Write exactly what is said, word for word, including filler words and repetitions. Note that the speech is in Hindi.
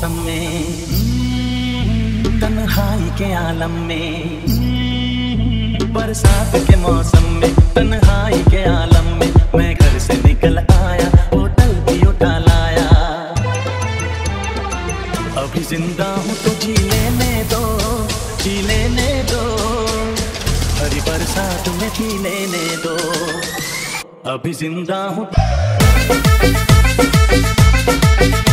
मौसम में, तन्हाई के आलम में, बरसात के मौसम में, तन्हाई के आलम में, मैं घर से निकल आया, होटल भी उठा लाया। अभी जिंदा हूँ तो जी लेने दो, जी लेने दो, हरी बरसात में पी लेने दो। अभी जिंदा हूँ